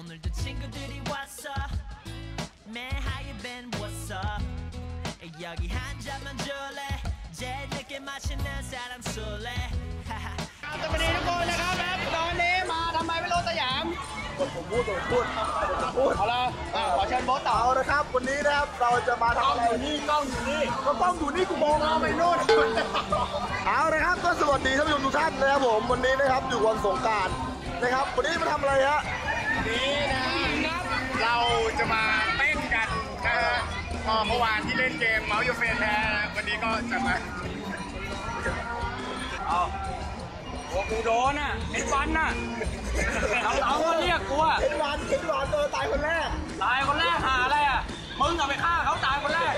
오늘도 친구들이 왔어 Man how you been what's up 여기 한 잔만 줄래 제일 늦게 마시는 사람 술래 สวัสดีทุกคนนะครับตอนนี้มาทำไมไม่รู้สยามผมพูดเอาละขอเชิญโบ๊ทต่อนะครับวันนี้นะครับเราจะมาทำอะไรนี่กล้องอยู่นี่ก็กล้องอยู่นี่กูมองเราไปโน่นเอาละครับก็สวัสดีท่านผู้ชมทุกท่านนะครับผมวันนี้นะครับอยู่วันสงกรานต์นะครับวันนี้มาทำอะไรฮะนี่นะครับเราจะมาเต้นกันนะฮะเมื่อวานที่เล่นเกมเมาส์ยูเฟนแพ้วันนี้ก็จะมาโอ้กูโดนอ่ะเอ็ดวันน่ะเราก็เรียกกูอ่ะเอ็ดวันตายคนแรกหาอะไรอ่ะมึงเอาไปฆ่าเขาตายคนแรก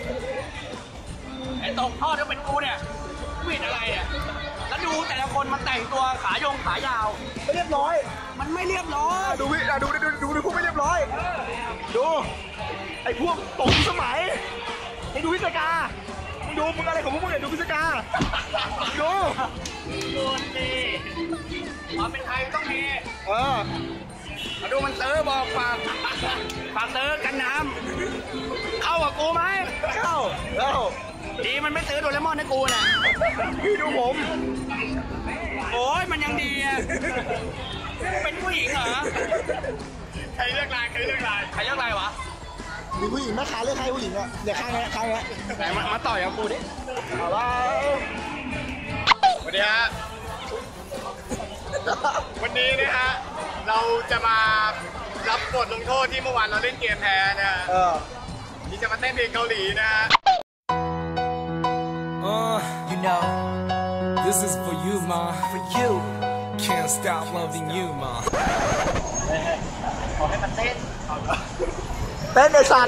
ไอ้ตกท่อที่เป็นกูเนี่ยผิดอะไรอ่ะแล้วดูแต่ละคนมันแต่งตัวขายาวไม่เรียบร้อยมันไม่เรียบร้อยดูพวกไม่เรียบร้อยดูไอ้พวกตกสมัยให้ดูพิศกาดูมึงอะไรของพวกมึงเนี่ยดูพิศกาดูดีความเป็นไทยต้องมีมาดูมันเตอบอกฝากเตอกันน้ำเข้ากับกูไหมเข้าดีมันไม่ซื้อโดเรมอนให้กูน่ะพี่ดูผมโอ้ยมันยังดีอ่ะเป็นผู้หญิงเหรอใครเลือกลายวะมีผู้หญิงไหมคะเลือกใครผู้หญิงอ่ะเดี๋ยวข้างนี้ไหนมาต่อยกับกูดิเอาละสวัสดีฮะวันนี้นะฮะเราจะมารับบทลงโทษที่เมื่อวานเราเล่นเกมแพ้นะฮะนี่จะมาเต้นเพลงเกาหลีนะฮะ You know This is for you, ma. for you Can't stop loving you, ma. ขอให้มันเต้นในสัน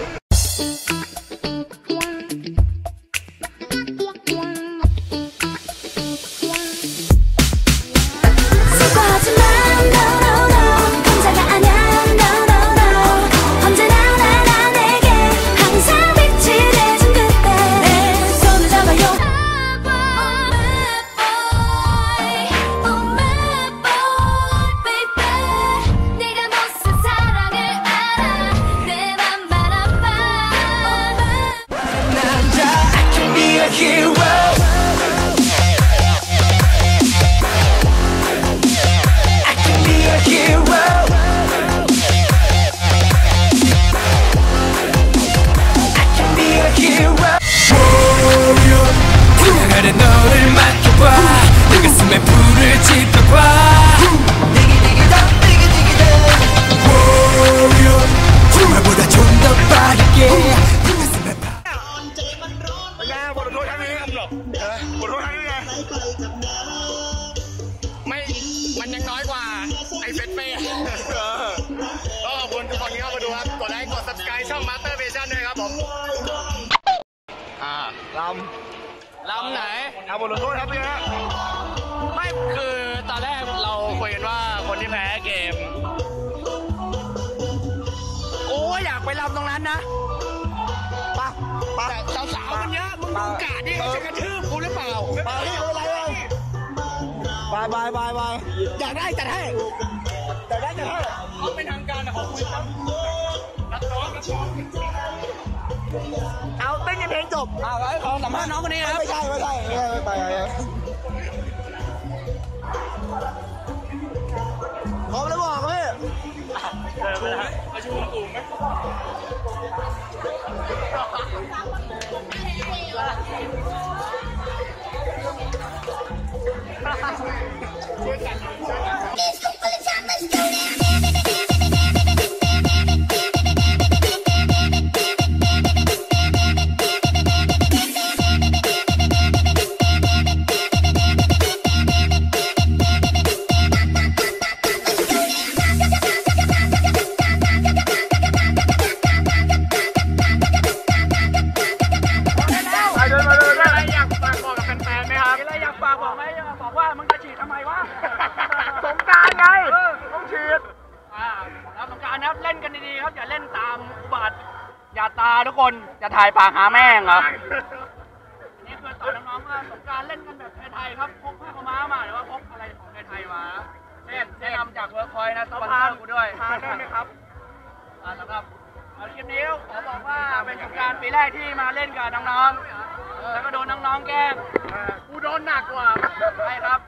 มันยังน้อยกว่าไอ้เฟสเป้ก็ขอบคุณทุกคนที่เข้ามาดูครับกดไลค์กด subscribe ช่อง Master Vision ด้วยครับผมลำไหนเอาบทลงโทษครับพี่ฮะไม่คือตอนแรกเราคุยกันว่าคนที่แพ้เกมโอ้อยากไปลำตรงนั้นนะแต่สาวๆมันเยอะมึงดูกาดดิจะกระทืบกูหรือเปล่าไปอะไรบายอยากได้จัดให้เขาเป็นทางการนะเขาคุยกันนักร้องเอาเต้นกันเพลงจบไว้ขอสัมภาษณ์น้องคนนี้ครับไม่ใช่ไปพร้อมแล้วบอกพี่ไปแล้วมาชูกลุ่มไหมสงกรานต์ไงต้องฉีดแล้วสงกรานต์นะครับเล่นกันดีๆครับอย่าเล่นตามอุบัติอย่าตาทุกคนจะถ่ายปากหาแม่งเหรอนี่คือตอนน้องๆว่าสงกรานต์เล่นกันแบบไทยๆครับพกผ้าขาวม้ามาหรือว่าพกอะไรของไทยๆมาเช่นแนะนำจากเวิร์คพอยต์นะสปอนเซอร์กูด้วยทานได้ไหมครับนี้ขอบอกว่าเป็นสงกรานต์ปีแรกที่มาเล่นกับน้องๆแล้วก็โดนน้องๆแกล้งกูโดนหนักกว่าใช่ครับ